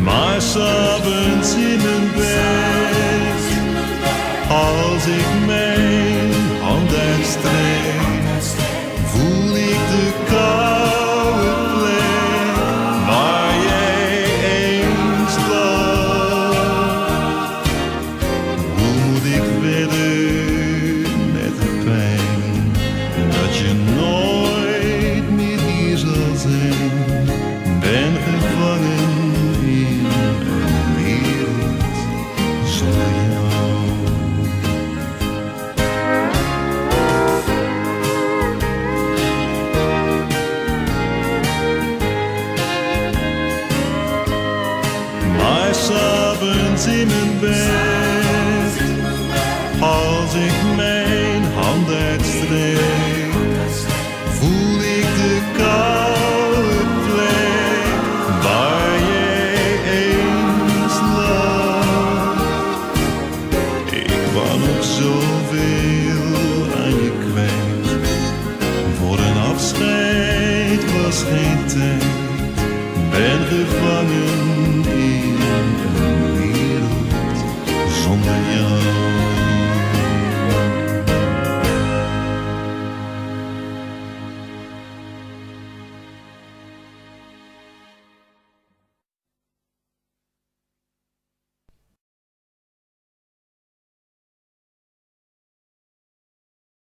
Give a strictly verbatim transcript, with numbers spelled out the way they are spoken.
Maar 's avonds in mijn bed, als ik mijn hand uitstrek, voel ik de koude plek waar jij eens lag. Hoe moet ik verder met de pijn dat je nooit meer hier zal zijn? Ben gevangen in een wereld zonder jou. Maar 's avonds in mijn bed, als ik mijn hand uitstrek, voel ik de koude plek waar jij eens lag. Ik wou nog zoveel aan je kwijt, voor een afscheid was geen tijd. Ben gevangen in een wereld zonder jou.